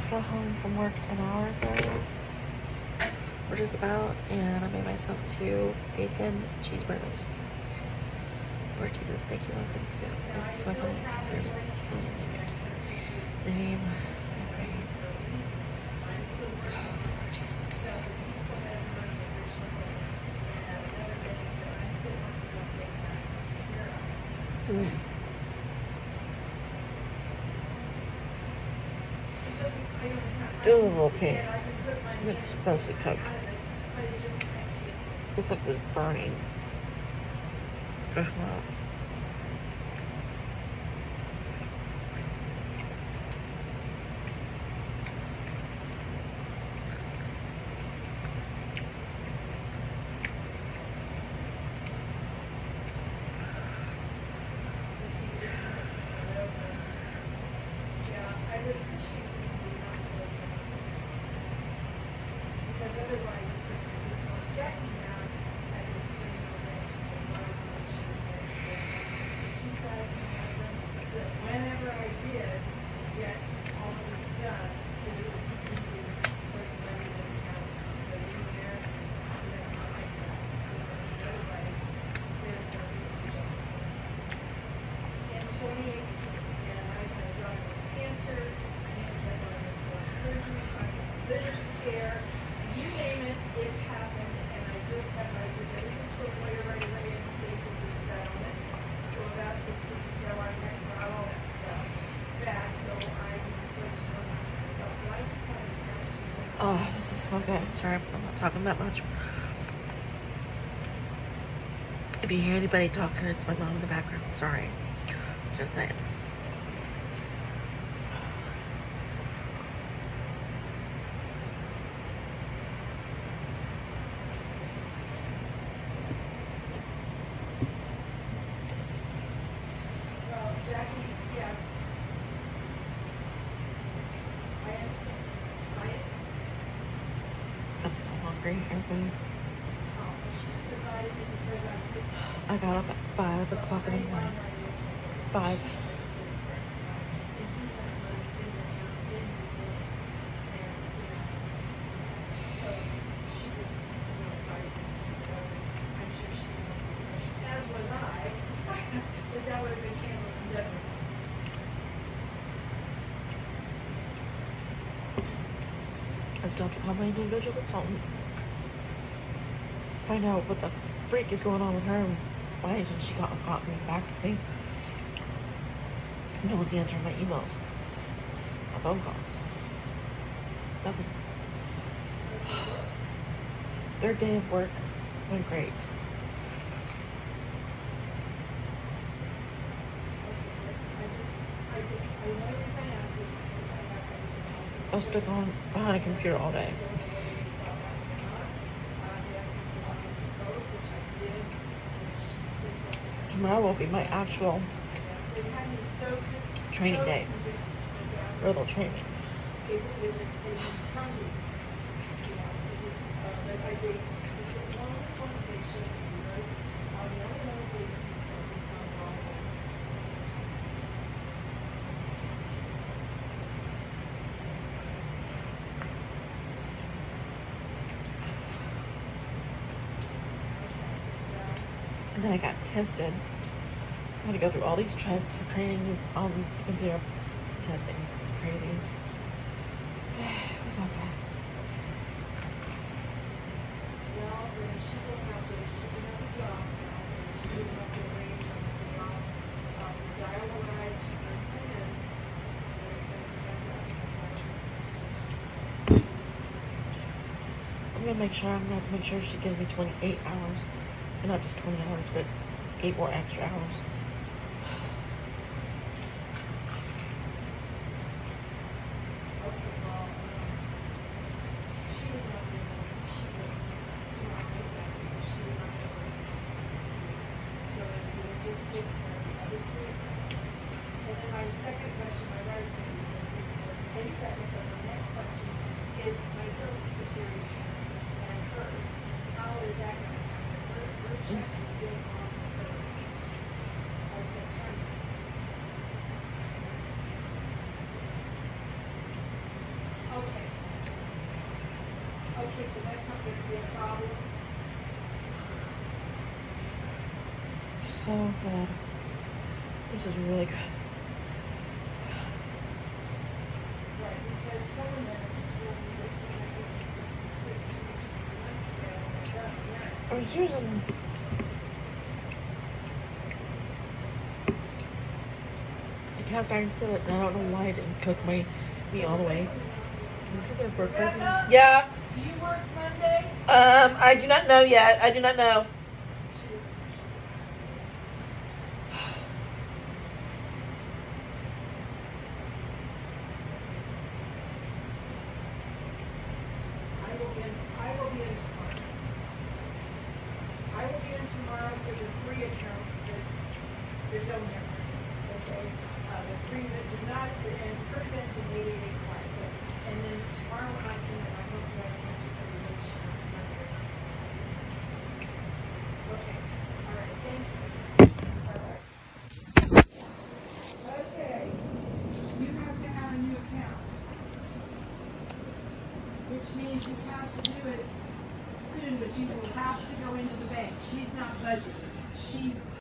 got home from work an hour ago, or just about, and I made myself 2 bacon cheeseburgers. Lord Jesus, thank you, Lord, for this food. This is 12 service. In your name, I pray. Lord Jesus. Still a little pink. It's supposed to cook. Looks like it was burning. Just not. Oh, this is so good. Sorry, I'm not talking that much. If you hear anybody talking, it's my mom in the background. Sorry. Just saying. I'm so hungry, everybody. I got up at 5 o'clock in the morning. 5. I still have to call my individual consultant. Find out what the freak is going on with her and why hasn't she gotten back to me. No one's answering my emails, my phone calls. Nothing. 3rd day of work went great. I was stuck behind a computer all day. Tomorrow will be my actual training day. Where they'll train me. And then I got tested. I had to go through all these training on computer testing. It's crazy. It was okay. I'm gonna make sure she gives me 28 hours. And not just 20 hours, but 8 more extra hours. Okay, so that's not going to be a problem. So good. This is really good. Right, because someone that told me that somebody I was using the cast iron skillet, and I don't know why I didn't cook my meat all the way. I'm cooking for a person. Yeah. Do you work Monday? I do not know yet. I do not know. I will be in tomorrow. I will be in tomorrow for the 3 accounts that don't have money. Okay? The 3 that do not, and presents in 8885. So, and then tomorrow I hope to have an answer for the insurance Monday. Okay. All right. Thank you. Bye-bye. Okay. You have to have a new account, which means you have to do it soon, but you will have to go into the bank. She's not budgeting. She